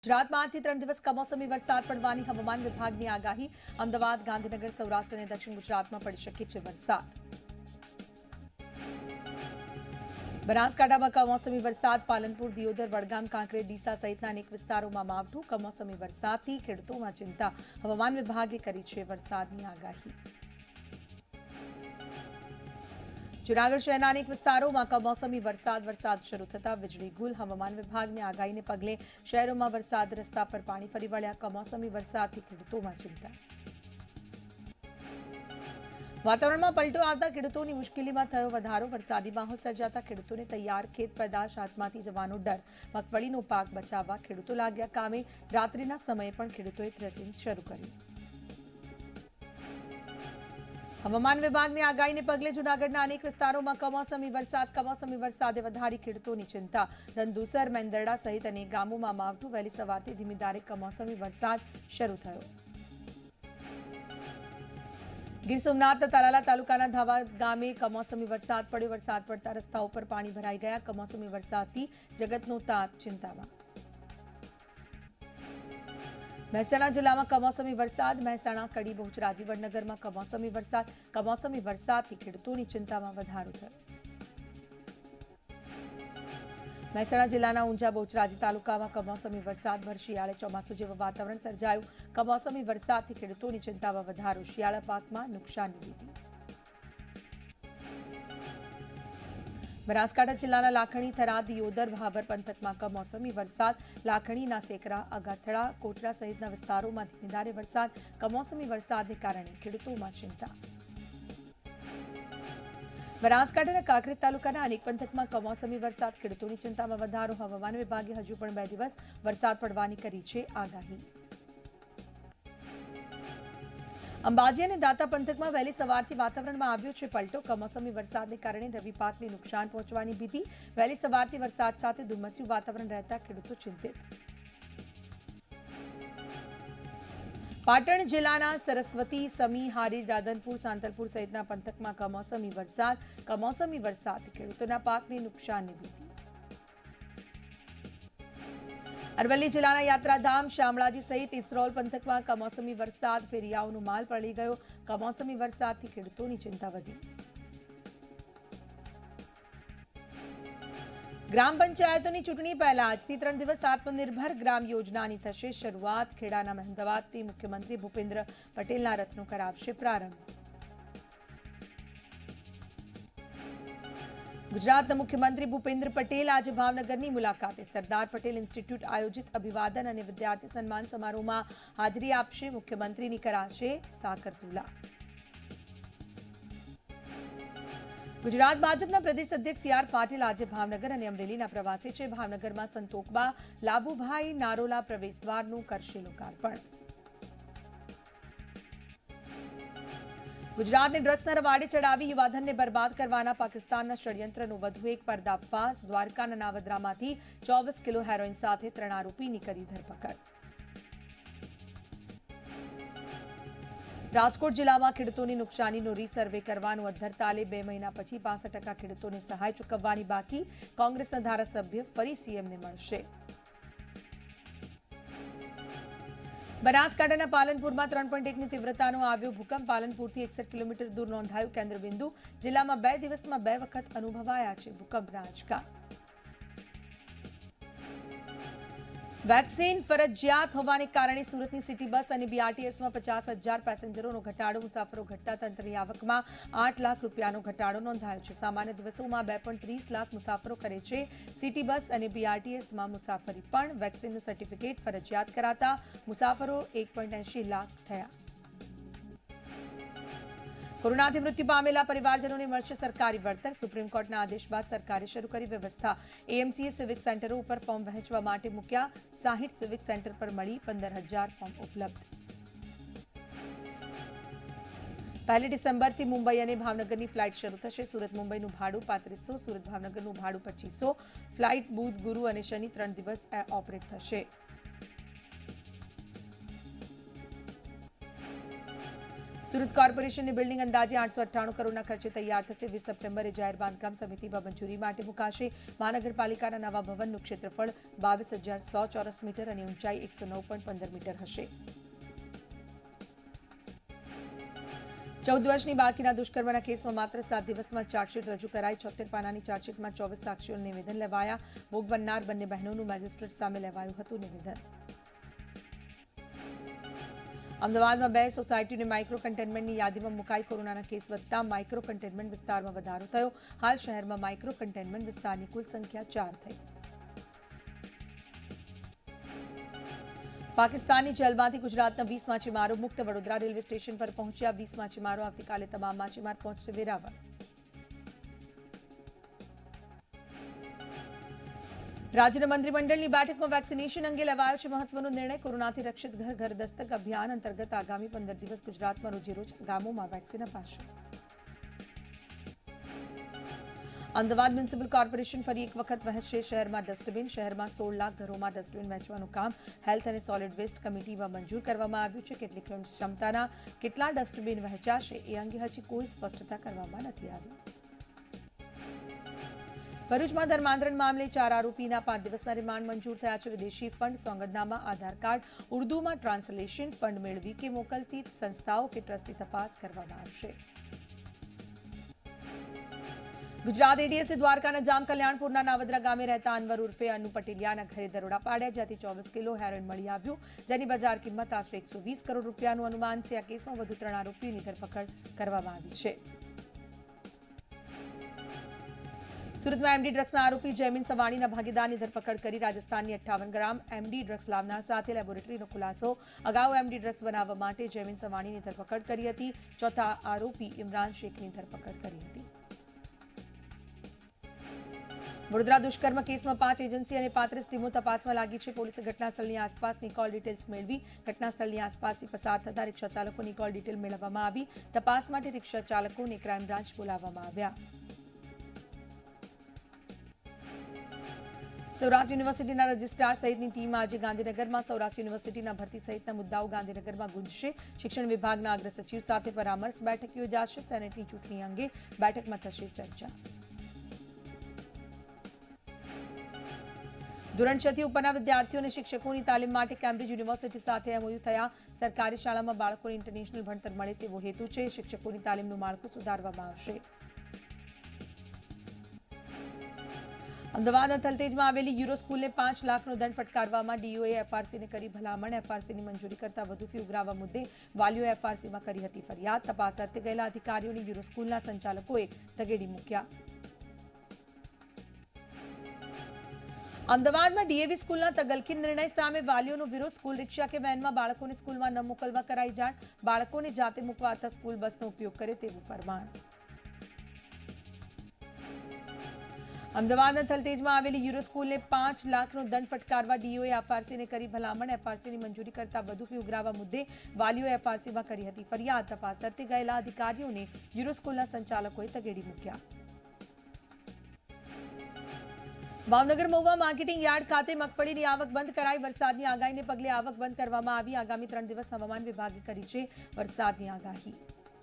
ગુજરાતમાં આજથી 3 દિવસ કમોસમી વરસાદ પડવાની હવામાન વિભાગની આગાહી। અમદાવાદ, ગાંધીનગર, સૌરાષ્ટ્ર અને દક્ષિણ ગુજરાતમાં પડી શકે છે વરસાદ। બનાસકાંઠામાં કમોસમી વરસાદ। પાલનપુર, દિયોદર, વડગામ, કાંકરેજ, ડીસા સહિતના અનેક વિસ્તારોમાં માવઠું। કમોસમી વરસાદથી ખેડૂતોમાં ચિંતા। હવામાન વિભાગે કરી છે વરસાદની આગાહી। જૂનાગઢ શહેરના અનેક વિસ્તારોમાં કમોસમી વરસાદ શરૂ થતા વીજળી ગુલ। હવામાન વિભાગની આગાહીને પગલે શહેરોમાં વરસાદ, રસ્તા પર પાણી ફરી વળ્યા। કમોસમી વરસાદથી ખેડૂતોમાં ચિંતા। વાતાવરણમાં પલટો આવતા ખેડૂતોની મુશ્કેલીમાં થયો વધારો। વરસાદી માહોલ સર્જાતા ખેડૂતોને તૈયાર ખેત પેદાશ હાથમાંથી જવાનો ડર। મગફળીનો પાક બચાવવા ખેડૂતો લાગ્યા કામે। રાત્રિના સમયે પણ ખેડૂતોએ થ્રેસિંગ શરૂ કર્યું। હવામાન વિભાગની આગાહીને પગલે જૂનાગઢના અનેક વિસ્તારોમાં કમોસમી વરસાદે વધારી ખેડૂતોની ચિંતા। રંધુસર, મેંદરડા સહિત અનેક ગામોમાં માવઠું। વહેલી સવારથી ધીમી ધારે કમોસમી વરસાદ શરૂ થયો। ગીર સોમનાથના તાલાલા તાલુકાના ધાવા ગામે કમોસમી વરસાદ પડ્યો। વરસાદ પડતા રસ્તાઓ પર પાણી ભરાઈ ગયા। કમોસમી વરસાદથી જગતનો તાત ચિંતામાં। મહેસાણા જિલ્લામાં કમોસમી વરસાદ। મહેસાણા, કડી, બહુચરાજી, વડનગરમાં કમોસમી વરસાદ। કમોસમી વરસાદથી ખેડૂતોની ચિંતામાં વધારો થયો। મહેસાણા જિલ્લાના ઊંઝા, બહુચરાજી તાલુકામાં કમોસમી વરસાદ। ભર શિયાળે ચોમાસુ જેવું વાતાવરણ સર્જાયું। કમોસમી વરસાદથી ખેડૂતોની ચિંતામાં વધારો। શિયાળા પાકમાં નુકસાનની ભીતિ। બનાસકાંઠા જિલ્લાના લાખણી, થરાદ, દિયોદર, ભાભર પંથકમાં કમોસમી વરસાદ। લાખણીના સેકરા, અગાથડા, કોટડા સહિતના વિસ્તારોમાં ધીમી ધારે વરસાદ। કમોસમી વરસાદને કારણે ખેડૂતોમાં ચિંતા। બનાસકાંઠાના કાંકરેજ તાલુકાના અનેક પંથકમાં કમોસમી વરસાદ। ખેડૂતોની ચિંતામાં વધારો। હવામાન વિભાગે હજુ પણ 2 દિવસ વરસાદ પડવાની કરી છે આગાહી। અંબાજી અને દાતા પંથકમાં વહેલી સવારથી વાતાવરણમાં આવ્યો છે પલટો। કમોસમી વરસાદને કારણે રવિ પાકને નુકસાન પહોંચવાની ભીતિ। વહેલી સવારથી વરસાદ સાથે ધુમ્મસ્યું વાતાવરણ રહેતા ખેડૂતો ચિંતિત। પાટણ જિલ્લાના સરસ્વતી, સમી, હારીજ, રાધનપુર, સાંતલપુર સહિતના પંથકમાં કમોસમી વરસાદ। કમોસમી વરસાદથી ખેડૂતોના પાકને નુકસાનની ભીતિ। અરવલ્લી જિલ્લાના યાત્રાધામ, શામળાજી સહિત ઇસરોલ પંથકમાં કમોસમી વરસાદ। ફેરિયાઓનો માલ પડી ગયો। કમોસમી વરસાદથી ખેડૂતોની ચિંતા વધી। ગ્રામ પંચાયતોની ચૂંટણી પહેલા આજથી 3 દિવસ આત્મનિર્ભર ગ્રામ યોજનાની થશે શરૂઆત। ખેડાના મહેમદાવાદથી મુખ્યમંત્રી ભૂપેન્દ્ર પટેલના રથનો કરાવશે પ્રારંભ। ગુજરાતના મુખ્યમંત્રી ભૂપેન્દ્ર પટેલ આજે ભાવનગરની મુલાકાતે। સરદાર પટેલ ઇન્સ્ટિટ્યૂટ આયોજિત અભિવાદન અને વિદ્યાર્થી સન્માન સમારોહમાં હાજરી આપશે। મુખ્યમંત્રીની કરાશે સાકરતુલા। ગુજરાત ભાજપના પ્રદેશ અધ્યક્ષ CR પાટીલ આજે ભાવનગર અને અમરેલીના પ્રવાસે છે। ભાવનગરમાં સંતોકબા લાભુભાઈ નારોલા પ્રવેશદ્વારનું કરશે લોકાર્પણ। ગુજરાતને ડ્રગ્સના રવાડે ચડાવી યુવાધનને બરબાદ કરવાના પાકિસ્તાનના ષડયંત્રનો વધુ એક પર્દાફાશ। દ્વારકાના નાવદરામાંથી 24 કિલો હેરોઇન સાથે 3 આરોપીની કરી ધરપકડ। રાજકોટ જિલ્લામાં ખેડૂતોની નુકસાનીનો રીસર્વે કરવાનું અધ્ધર તાલે। 2 મહિના પછી 65% ખેડૂતોને સહાય ચૂકવવાની બાકી। કોંગ્રેસના ધારાસભ્ય ફરી સીએમને મળશે। બનાસકાંઠાના પાલનપુરમાં 3.1ની તીવ્રતાનો આવ્યો ભૂકંપ। પાલનપુરથી 61 કિલોમીટર દૂર નોંધાયું કેન્દ્રબિંદુ। જિલ્લામાં 2 દિવસમાં 2 વખત અનુભવાયા છે ભૂકંપના આંચકા। વેક્સિન ફરજિયાત હોવાને કારણે સુરતની સિટી બસ અને બીઆરટીએસમાં 50,000 પેસેન્જરોનો ઘટાડો। મુસાફરો ઘટતા તંત્રની આવકમાં 8 લાખ રૂપિયાનો ઘટાડો નોંધાયો છે। સામાન્ય દિવસોમાં 2.30 લાખ મુસાફરો કરે છે સિટી બસ અને બીઆરટીએસમાં મુસાફરી। પણ વેક્સિનનું સર્ટિફિકેટ ફરજિયાત કરાતા મુસાફરો 1.80 લાખ થયા। કોરોનાથી મૃત્યુ પામેલા પરિવારજનોને મળશે સરકારી વળતર। સુપ્રીમ કોર્ટના આદેશ બાદ સરકારે શરૂ કરી વ્યવસ્થા। એએમસીએ સિવિક સેન્ટરો ઉપર ફોર્મ વહેંચવા માટે મૂક્યા। 60 સિવિક સેન્ટર પર મળી 15,000 ફોર્મ ઉપલબ્ધ। 1 ડિસેમ્બરથી મુંબઈ અને ભાવનગરની ફ્લાઇટ શરૂ થશે। સુરત મુંબઈનું ભાડું 3500, સુરત ભાવનગરનું ભાડું 2500। ફ્લાઇટ બુધ, ગુરુ અને શનિ 3 દિવસ ઓપરેટ થશે। સુરત કોર્પોરેશનની બિલ્ડિંગ અંદાજે 898 કરોડના ખર્ચે તૈયાર થશે. 20 સપ્ટેમ્બરે જાહેર બાંધકામ સમિતિમાં મંજૂરી માટે મુકાશે. મહાનગરપાલિકાના નવા ભવનનું ક્ષેત્રફળ 22,100 ચોરસ મીટર અને ઊંચાઈ 109.15 મીટર હશે. 14 વર્ષની બાળકીના દુષ્કર્મના કેસમાં માત્ર 7 દિવસમાં ચાર્જશીટ રજૂ કરાઈ. 76 પાનાની ચાર્જશીટમાં 24 સાક્ષીઓનું નિવેદન લેવાયા. ભોગ બનનાર બંને બહેનોનું મેજિસ્ટ્રેટ સામે લેવાયું હતું નિવેદન. અમદાવાદમાં 2 સોસાયટીઓને માઇક્રો કન્ટેનમેન્ટની યાદીમાં મુકાઈ. કોરોનાના કેસ વધતા માઇક્રો કન્ટેનમેન્ટ વિસ્તારમાં વધારો થયો. હાલ શહેરમાં માઇક્રો કન્ટેનમેન્ટ વિસ્તારની કુલ સંખ્યા 4 થઈ. પાકિસ્તાની જેલમાંથી ગુજરાતના 20 માછીમારો મુક્ત. વડોદરા રેલવે સ્ટેશન પર પહોંચ્યા 20 માછીમારો. આવતીકાલે તમામ માછીમાર પહોંચશે વેરાવળ. રાજ્યના મંત્રીમંડળની બેઠકમાં વેક્સિનેશન અંગે લેવાયો છે મહત્વનો નિર્ણય. કોરોનાથી રક્ષિત ઘર ઘર દસ્તક અભિયાન અંતર્ગત આગામી 15 દિવસ ગુજરાતમાં રોજેરોજ ગામોમાં વેક્સિન અપાશે. અમદાવાદ મ્યુનિસિપલ કોર્પોરેશન ફરી એક વખત વહેંચશે શહેરમાં ડસ્ટબિન. શહેરમાં 16 લાખ ઘરોમાં ડસ્ટબિન વહેંચવાનું કામ હેલ્થ અને સોલિડ વેસ્ટ કમિટીમાં મંજૂર કરવામાં આવ્યું છે. કેટલી ક્ષમતાના કેટલા ડસ્ટબિન વહેંચાશે એ અંગે હજી કોઈ સ્પષ્ટતા કરવામાં નથી આવી. ભરૂચમાં ધર્માંતરણ મામલે 4 આરોપીના 5 દિવસના રિમાન્ડ મંજૂર થયા છે. વિદેશી ફંડ સોગંદનામા, આધાર કાર્ડ, ઉર્દુમાં ટ્રાન્સલેશન, ફંડ મેળવી કે મોકલતી સંસ્થાઓ કે ટ્રસ્ટની તપાસ કરવામાં આવશે. ગુજરાત એટીએસે દ્વારકાના જામ કલ્યાણપુરના નાવદરા ગામે રહેતા અનવર ઉર્ફે અનુ પટેલિયાના ઘરે દરોડા પાડ્યા, જ્યાંથી 24 કિલો હેરોઇન મળી આવ્યું, જેની બજાર કિંમત આશરે 120 કરોડ રૂપિયાનું અનુમાન છે. આ કેસમાં વધુ 3 આરોપીઓની ધરપકડ કરવામાં આવી છે. સુરતમાં એમડી ડ્રગ્સના આરોપી જયમીન સવાણીના ભાગીદારની ધરપકડ કરી. રાજસ્થાનની 58 ગ્રામ એમડી ડ્રગ્સ લાવનાર સાથે લેબોરેટરીનો ખુલાસો. અગાઉ એમડી ડ્રગ્સ બનાવવા માટે જયમીન સવાણીની ધરપકડ કરી હતી. ચોથા આરોપી ઇમરાન શેખની ધરપકડ કરી હતી. વડોદરા દુષ્કર્મ કેસમાં 5 એજન્સી અને 35 ટીમો તપાસમાં લાગી છે. પોલીસે ઘટનાસ્થળની આસપાસની કોલ ડિટેલ્સ મેળવી. ઘટનાસ્થળની આસપાસથી પસાર થતા રિક્ષા ચાલકોની કોલ ડિટેલ મેળવવામાં આવી. તપાસ માટે રિક્ષા ચાલકોને ક્રાઇમ બ્રાન્ચ બોલાવવામાં આવ્યા. સૌરાષ્ટ્ર યુનિવર્સિટીના રજિસ્ટ્રાર સહિતની ટીમ આજે ગાંધીનગરમાં સૌરાષ્ટ્ર યુનિવર્સિટીના ભરતી સહિતના મુદ્દાઓ ગાંધીનગરમાં ગુંજશે. શિક્ષણ વિભાગના અગ્ર સચિવ સાથે પરામર્શ બેઠક યોજાશે. સેનેટની ચૂંટણી અંગે બેઠકમાં થશે ચર્ચા. ધોરણ 6 થી ઉપરના વિદ્યાર્થીઓ અને શિક્ષકોની તાલીમ માટે કેમ્બ્રિજ યુનિવર્સિટી સાથે એમઓયુ થયા. સરકારી શાળામાં બાળકોને ઇન્ટરનેશનલ ભણતર મળે તેવો હેતુ છે. શિક્ષકોની તાલીમનું માળખું સુધારવામાં આવશે. અમદાવાદના થલતેજમાં આવેલી યુરો સ્કૂલને 5 લાખનો દંડ ફટકારવામાં ડીઓએ એફઆરસીને કરી ભલામણ. એફઆરસીની મંજૂરી કરતા વધુ ફી ઉઘરાવવા મુદ્દે વાલીઓએ એફઆરસીમાં કરી હતી ફરિયાદ. તપાસ અર્થે ગયેલા અધિકારીઓને યુરો સ્કૂલના સંચાલકોએ તગેડી મૂક્યા. અમદાવાદમાં ડીએવી સ્કૂલના તગલકી નિર્ણય સામે વાલીઓનો વિરોધ. સ્કૂલ રિક્ષા કે વેનમાં બાળકોને સ્કૂલમાં ન મોકલવા કરાઈ જાણ. બાળકોને જાતે મૂકવા અથવા સ્કૂલ બસનો ઉપયોગ કરે તેવું ફરમાન. અમદાવાદના થલતેજમાં આવેલી યુરો સ્કૂલને 5 લાખનો દંડ ફટકારવા ડીઓએ એફઆરસીને કરી ભલામણ. એફઆરસીની મંજૂરી કરતા વધુ ફી ઉઘરાવવા મુદ્દે વાલીઓએ એફઆરસીમાં કરી હતી ફરિયાદ. તપાસ અર્થે ગયેલા અધિકારીઓને યુરો સ્કૂલના સંચાલકોએ તગેડી મૂક્યા. ભાવનગર મહુવા માર્કેટિંગ યાર્ડ ખાતે મગફળીની આવક બંધ કરાઈ. વરસાદની આગાહીને પગલે આવક બંધ કરવામાં આવી. આગામી 3 દિવસ હવામાન વિભાગે કરી છે વરસાદની આગાહી.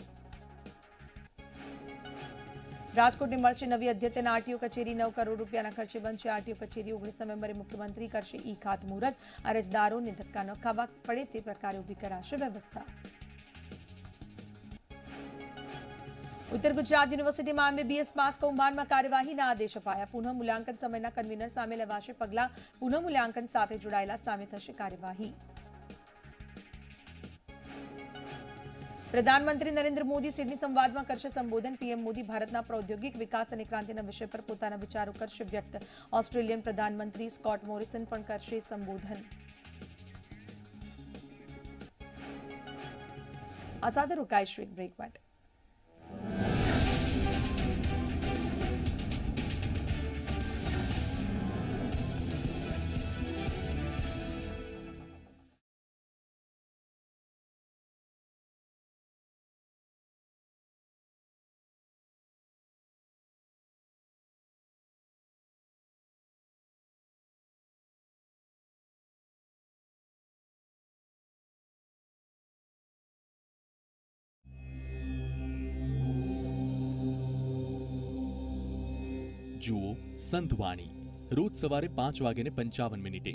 રાજકોટને મળશે નવી અદ્યતન આરટીઓ કચેરી. 9 કરોડ રૂપિયાના ખર્ચે બનશે આરટીઓ કચેરી. 19 નવેમ્બરે મુખ્યમંત્રી કરશે ઈ ખાતમુહૂર્ત. અરજદારોને ધક્કા ન ખાવા પડે તે પ્રકારે ઊભી કરાશે વ્યવસ્થા. ઉત્તર ગુજરાત યુનિવર્સિટીમાં એમબીબીએસ પાસ કૌભાંડમાં કાર્યવાહીના આદેશ અપાયા. પુનઃ મૂલ્યાંકન સમયના કન્વીનર સામે લેવાશે પગલાં. પુનઃ મૂલ્યાંકન સાથે જોડાયેલા સામે થશે કાર્યવાહી. પ્રધાનમંત્રી નરેન્દ્ર મોદી સિડની સંવાદમાં કરશે સંબોધન. પીએમ મોદી ભારતના પ્રૌદ્યોગિક વિકાસ અને ક્રાંતિના વિષય પર પોતાના વિચારો કરશે વ્યક્ત. ઓસ્ટ્રેલિયન પ્રધાનમંત્રી સ્કોટ મોરિસન પણ કરશે સંબોધન. આ સાથે રોકાઈશું એક બ્રેક માટે. જુઓ સંતવાણી રોજ સવારે 5:55.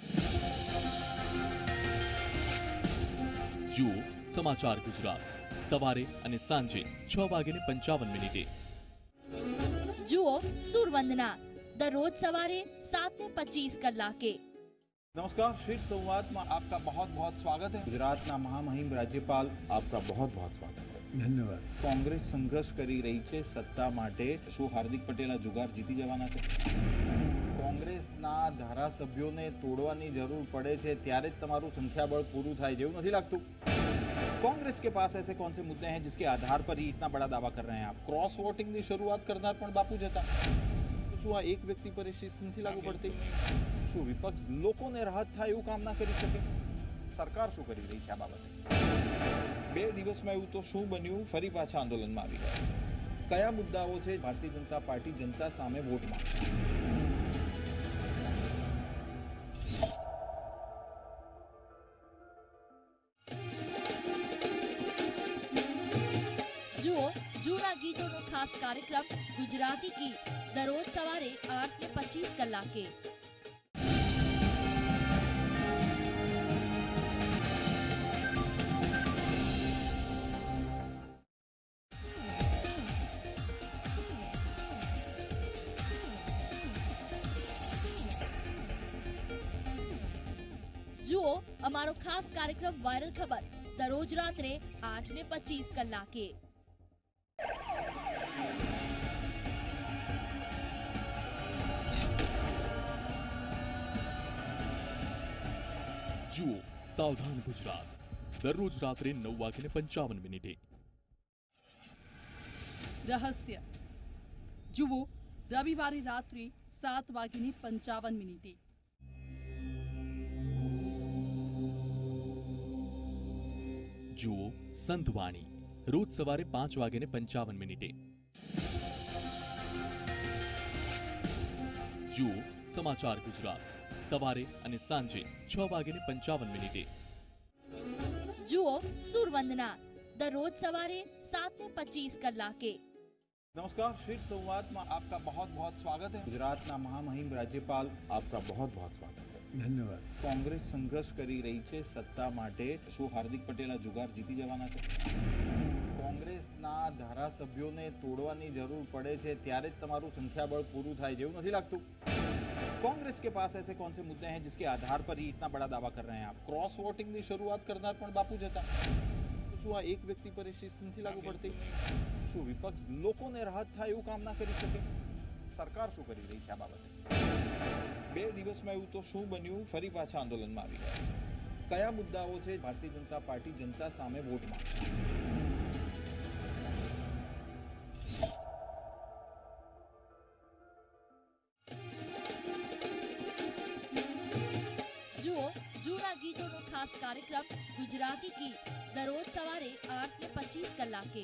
જુઓ સમાચાર ગુજરાત સવારે અને સાંજે 6:55. જુઓ સુરવંદના દરરોજ સવારે 7:25 नमस्कार, शीर्ष संवाद में आपका बहुत बहुत स्वागत है। गुजरात महामहिम राज्यपाल आपका बहुत बहुत स्वागत है। धन्यवाद। कांग्रेस संघर्ष करी रही है सत्ता माटे। शू हार्दिक पटेल जुगार जीती जवाना छे? कांग्रेसना धारासभ्योने तोड़वानी जरूर पड़े छे त्यारे ज तमारुं संख्याबळ पूरुं थाय जेवुं नथी लागतुं। कांग्रेस के पास ऐसे कौन से मुद्दे हैं जिसके आधार पर ही इतना बड़ा दावा कर रहे हैं आप? क्रॉस वोटिंग की शुरुआत करनार पण बापू ज हता। શું આ એક વ્યક્તિ પર શિસ્ત નથી લાગુ પડતી? શું વિપક્ષ લોકોને રાહત થાય એવું કામ ના કરી શકે? સરકાર શું કરી રહી છે આ બાબતે? 2 દિવસમાં એવું તો શું બન્યું? ફરી પાછા આંદોલનમાં આવી ગયા છે. કયા મુદ્દાઓ છે ભારતીય જનતા પાર્ટી જનતા સામે વોટ માંગશે? જુઓ જૂના ગીતોનો ખાસ કાર્યક્રમ ગુજરાતી ગીત દરરોજ સવારે 8:25. જુઓ અમારો ખાસ કાર્યક્રમ વાયરલ ખબર દરરોજ રાત્રે 8:25. જુઓ સાવધાન ગુજરાત દરરોજ રાત્રે 9:55. રહસ્ય જુઓ રવિવારે રાત્રે 7:55. જુઓ સંતવાણી રોજ સવારે 5:55. જુઓ સમાચાર ગુજરાત સવારે અને સાંજે 6:55. જુઓ સુરવંદના દરરોજ સવારે 7:25. नमस्कार, शीर्ष संवाद में आपका बहुत बहुत स्वागत है। गुजरात महामहिम राज्यपाल आपका बहुत बहुत स्वागत है। धन्यवाद। कांग्रेस संघर्ष करी रही है सत्ता माटे। शू हार्दिक पटेल जुगार जीती जवाना छे? कांग्रेसना धारासभ्योने तोड़वानी जरूर पड़े छे त्यारे ज तमारुं संख्याबळ पूरुं थाय जेवुं नथी लागतुं। कांग्रेस के पास ऐसे कौन से मुद्दे हैं जिसके आधार पर ही इतना बड़ा दावा कर रहे हैं आप? क्रॉस वोटिंग की शुरुआत करनार पण बापू ज हता। શું આ એક વ્યક્તિ પર શિસ્ત નથી લાગુ પડતી? શું વિપક્ષ લોકોને રાહત થાય એવું કામ ના કરી શકે? સરકાર શું કરી રહી છે આ બાબતે? 2 દિવસમાં એવું તો શું બન્યું? ફરી પાછા આંદોલનમાં આવી ગયા છે. કયા મુદ્દાઓ છે ભારતીય જનતા પાર્ટી જનતા સામે વોટ માંગશે? જુઓ જૂના ગીતોનો ખાસ કાર્યક્રમ ગુજરાતી ગીત દરરોજ સવારે 8:25.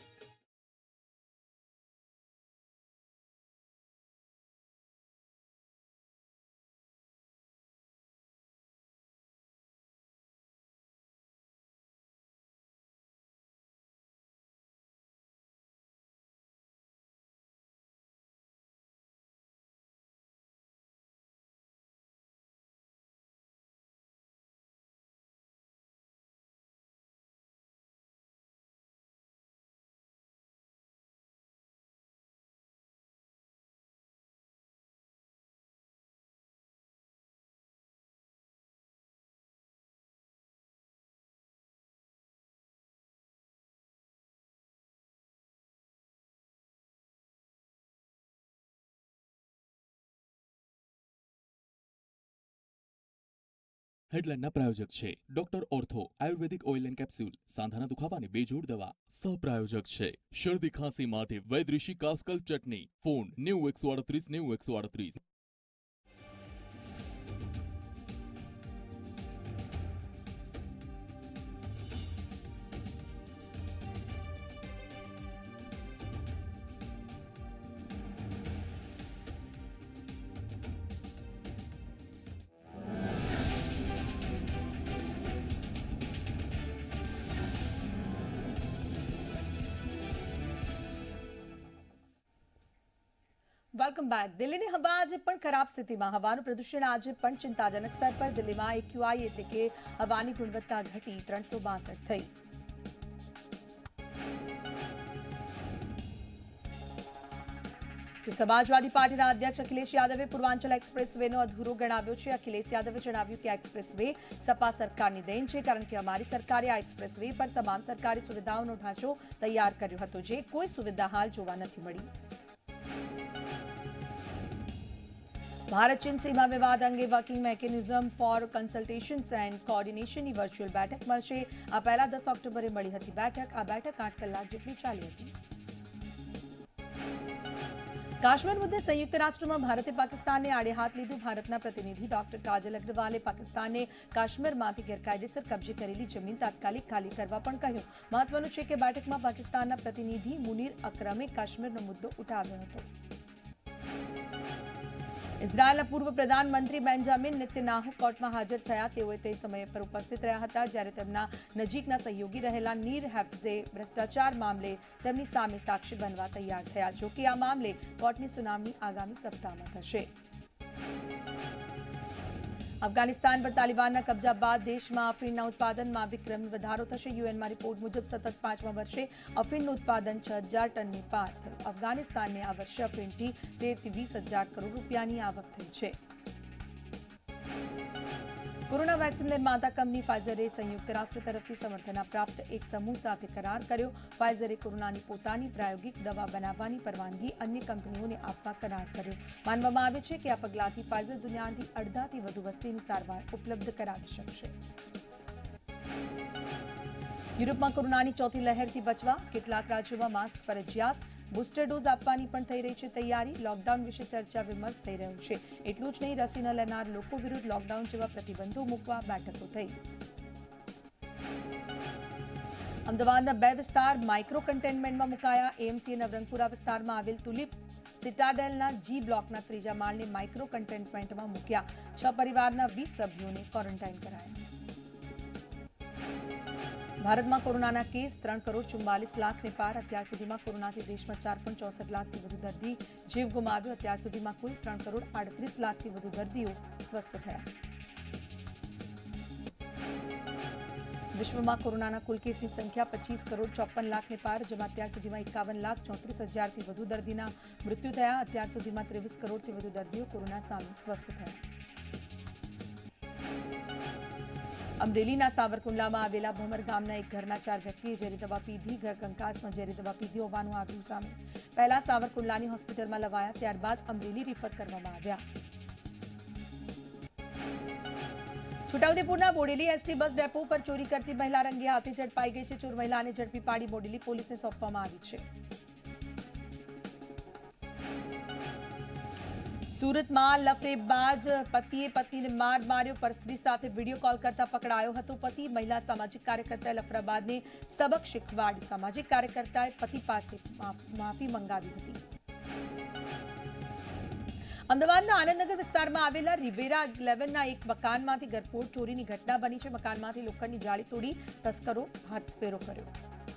હેડલાઇનના પ્રાયોજક છે doctor ortho ayurvedic oil and capsule સાંધાના દુખાવાની બેજોડ દવા. સહપ્રાયોજક છે શરદી ખાંસી માટે વૈદ ઋષિ કાસ્કલ ચટણી. ફોન 9138 9138. Welcome back. દિલ્હીની હવા આજે પણ ખરાબ સ્થિતિમાં. હવાનું પ્રદૂષણ આજે પણ ચિંતાજનક સ્તર પર. દિલ્હીમાં AQI એટલે કે હવાની ગુણવત્તા ઘટી 362 થઈ. તો સમાજવાદી પાર્ટીના અધ્યક્ષ અખિલેશ યાદવે પૂર્વાંચલ એક્સપ્રેસવેનો અધૂરો ગણાવ્યો છે. અખિલેશ યાદવે જણાવ્યું કે આ એક્સપ્રેસવે સપા સરકારની દેન છે, કારણ કે અમારી સરકારે આ એક્સપ્રેસવે પર તમામ સરકારી સુવિધાઓનો ઢાંચો તૈયાર કર્યો હતો, જે કોઈ સુવિધા હાલ જોવા નથી મળી. ભારત ચીન સીમા વિવાદ અંગે working mechanism for consultations and કોર્ડિનેશનની વર્ચ્યુઅલ બેઠક મળશે. આ પહેલા 10 ઓક્ટોબરે મળી હતી બેઠક. આ બેઠક 8 કલાક જેટલી ચાલી હતી. કાશ્મીર મુદ્દે સંયુક્ત રાષ્ટ્રમાં ભારતે પાકિસ્તાનને આડે હાથ લીધું. ભારતના પ્રતિનિધિ ડોક્ટર કાજલ અગ્રવાલે પાકિસ્તાનને કાશ્મીરમાંથી ગેરકાયદેસર કબજે કરેલી જમીન તાત્કાલિક ખાલી કરવા પણ કહ્યું. મહત્વનું છે કે બેઠકમાં પાકિસ્તાનના પ્રતિનિધિ મુનીર અકરમે કાશ્મીરનો મુદ્દો ઉઠાવ્યો હતો. ઇઝરાયેલના પૂર્વ પ્રધાનમંત્રી બેન્જામિન નેતન્યાહુ કોર્ટમાં હાજર થયા. તેઓએ તે સમય પર ઉપસ્થિત રહ્યા હતા જ્યારે તેમના નજીકના સહયોગી રહેલા નીર હેફ્ઝે ભ્રષ્ટાચાર મામલે તેમની સામે સાક્ષી બનવા તૈયાર થયા. જોકે આ મામલે કોર્ટની સુનાવણી આગામી સપ્તાહમાં થશે. અફઘાનિસ્તાન પર તાલિબાનના કબજા બાદ દેશમાં અફીણના ઉત્પાદનમાં વિક્રમી વધારો થશે. યુએનમાં રિપોર્ટ મુજબ સતત 5મા વર્ષે અફીણનું ઉત્પાદન 6000 ટનની પાર થયું. અફઘાનિસ્તાનને આ વર્ષે અફીણથી 13 થી 20,000 કરોડ રૂપિયાની આવક થઈ છે. કોરોના વેક્સિન નિર્માતા કંપની ફાઇઝરે સંયુક્ત રાષ્ટ્ર તરફથી સમર્થન પ્રાપ્ત એક સમૂહ સાથે કરાર કર્યો. ફાઇઝરે કોરોનાની પોતાની પ્રાયોગિક દવા બનાવવાની પરવાનગી અન્ય કંપનીઓને આપવા કરાર કર્યો. માનવામાં આવે છે કે આ પગલાંથી ફાઇઝર દુનિયાની અડધાથી વધુ વસ્તીની સારવાર ઉપલબ્ધ કરાવી શકશે. યુરોપમાં કોરોનાની ચોથી લહેરથી બચવા કેટલાક રાજ્યોમાં માસ્ક ફરજિયાત. બુસ્ટર ડોઝ આપવાની પણ થઈ રહી છે તૈયારી. લોકડાઉન વિશે ચર્ચા વિમર્શ થઈ રહ્યું છે. એટલું જ નહીં, રસી ન લેનાર લોકો વિરુદ્ધ લોકડાઉન જેવા પ્રતિબંધો મૂકવા બેઠકો થઈ. અમદાવાદના 2 વિસ્તાર માઇક્રો કન્ટેનમેન્ટમાં મુકાયા. એએમસીએ નવરંગપુરા વિસ્તારમાં આવેલ તુલિપ સિટાડેલના જી બ્લોકના 3જા માળને માઇક્રો કન્ટેનમેન્ટમાં મૂક્યા. 6 પરિવારના 20 સભ્યોને ક્વોરન્ટાઇન કરાયા. ભારતમાં કોરોનાના કેસ 3,44 લાખને પાર. અત્યાર સુધીમાં કોરોનાથી દેશમાં 4.64 લાખથી વધુ દર્દી જીવ ગુમાવ્યો. અત્યાર સુધીમાં કુલ 3,38 લાખથી વધુ દર્દીઓ સ્વસ્થ થયા. વિશ્વમાં કોરોનાના કુલ કેસની સંખ્યા 25,54 લાખને પાર, જેમાં અત્યાર સુધીમાં 51,34,000થી વધુ દર્દીના મૃત્યુ થયા. અત્યાર સુધીમાં 23 કરોડથી વધુ દર્દીઓ કોરોના સામે સ્વસ્થ થયા. અમરેલીના સાવરકુંડલામાં આવેલા ભમર ગામના એક ઘરના 4 વ્યક્તિએ ઝેરી દવા પીધી. ઘર કંકાસમાં ઝેરી દવા પીધી હોવાનું આવ્યું સામે. પહેલા સાવરકુંડલાની હોસ્પિટલમાં લવાયા, ત્યારબાદ અમરેલી રિફર કરવામાં આવ્યા. છોટાઉદેપુરના બોડેલી એસટી બસ ડેપો પર ચોરી કરતી મહિલા રંગે હાથે ઝડપાઈ ગઈ છે. ચોર મહિલાને ઝડપી પાડી બોડેલી પોલીસને સોંપવામાં આવી છે. સુરતમાં લફરેબાજ પતિએ પત્નીને માર માર્યો. પરસ્ત્રી સાથે વિડીયો કોલ કરતા પકડાયો હતો. પતિ મહિલા સામાજિક કાર્યકર્તાએ લફરાબાદને સબક શીખવાડી. સામાજિક કાર્યકર્તાએ પતિ પાસે માફી મંગાવી હતી. અમદાવાદના આનંદનગર વિસ્તારમાં આવેલા રિવેરા 11ના એક મકાનમાંથી ગરફોડ ચોરીની ઘટના બની છે. મકાનમાંથી લોખંડની જાળી તોડી તસ્કરો હાથફેરો કર્યો.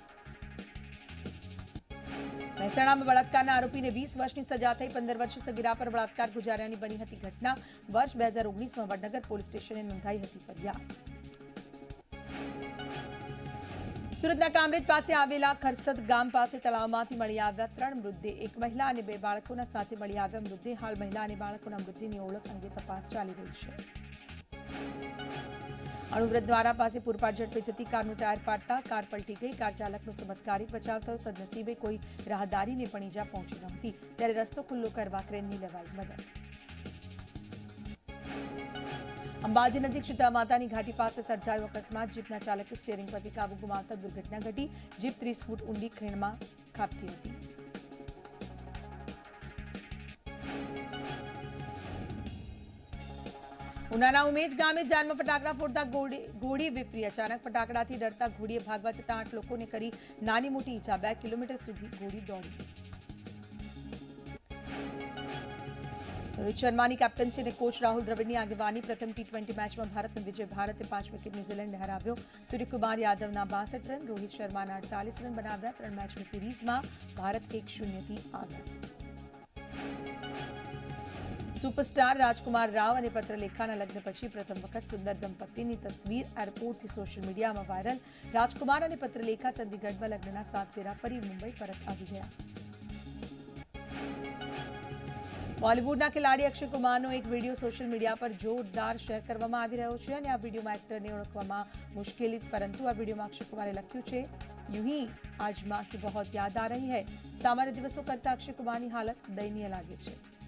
મહેસાણામાં બળાત્કારના આરોપીને 20 વર્ષની સજા થઈ. 15 વર્ષીય સગીરા પર બળાત્કાર ગુજાર્યાની બની હતી ઘટના. વર્ષ 2019માં વડનગર પોલીસ સ્ટેશને નોંધાઈ હતી ફરિયાદ. સુરતના કામરેજ પાસે આવેલા ખરસદ ગામ પાસે તળાવમાંથી મળી આવ્યા 3 મૃતદેહ. એક મહિલા અને 2 બાળકોના સાથે મળી આવ્યા મૃતદેહ. હાલ મહિલા અને બાળકોના મૃતદેહની ઓળખ અંગે તપાસ ચાલી રહી છે. અણુવ્રત દ્વારા પાસે પૂરપાટ ઝડપે જતી કારનું ટાયર ફાટતા કાર પલટી ગઈ. કાર ચાલકનો ચમત્કારિક બચાવ થયો. સદનસીબે કોઈ રાહદારીને પણ ઈજા પહોંચી ન હતી. ત્યારે રસ્તો ખુલ્લો કરવા ક્રેનની લેવાઈ મદદ. અંબાજી નજીક શીતળા માતાની ઘાટી પાસે સર્જાયો અકસ્માત. જીપના ચાલકે સ્ટીયરિંગ પરથી કાબુ ગુમાવતા દુર્ઘટના ઘટી. જીપ 30 ફૂટ ઊંડી ખીણમાં ખાબકી હતી. ઉનાના ઉમેજ ગામે જાનમાં ફટાકડા ફોડતા ઘોડી વિફરી. અચાનક ફટાકડાથી ડરતા ઘોડીએ ભાગવા જતા 8 લોકોને કરી નાની મોટી ઈજા. 2 કિલોમીટર સુધી ઘોડી દોડી. રોહિત શર્માની કેપ્ટન્સી અને કોચ રાહુલ દ્રવિડની આગેવાની. પ્રથમ T20 મેચમાં ભારતનો વિજય. ભારતે 5 વિકેટ ન્યૂઝીલેન્ડને હરાવ્યો. સૂર્યકુમાર યાદવના 62 રન, રોહિત શર્માના 48 રન બનાવ્યા. 3 મેચની સિરીઝમાં ભારત 1-0થી આગળ. સુપરસ્ટાર રાજકુમાર રાવ અને પત્રલેખાના લગ્ન પછી પ્રથમ વખત સુંદર દંપતીની તસવીર એરપોર્ટથી સોશિયલ મીડિયામાં વાયરલ। રાજકુમાર અને પત્રલેખા ચંદીગઢમાં લગ્નના સાત ફેરા ફરી મુંબઈ પરત આવી ગયા। બોલિવૂડના ખેલાડી અક્ષય કુમારનો એક વિડીયો સોશિયલ મીડિયા પર જોરદાર શેર કરવામાં આવી રહ્યો છે અને આ વિડીયોમાં એક્ટરને ઓળખવામાં મુશ્કેલી, પરંતુ આ વિડીયોમાં અક્ષય કુમારે લખ્યું છે, यूं ही आज मां की बहुत याद आ रही है। सामान्य दिवसों करता अक्षय कुमार की हालत दयनीय लागे छे।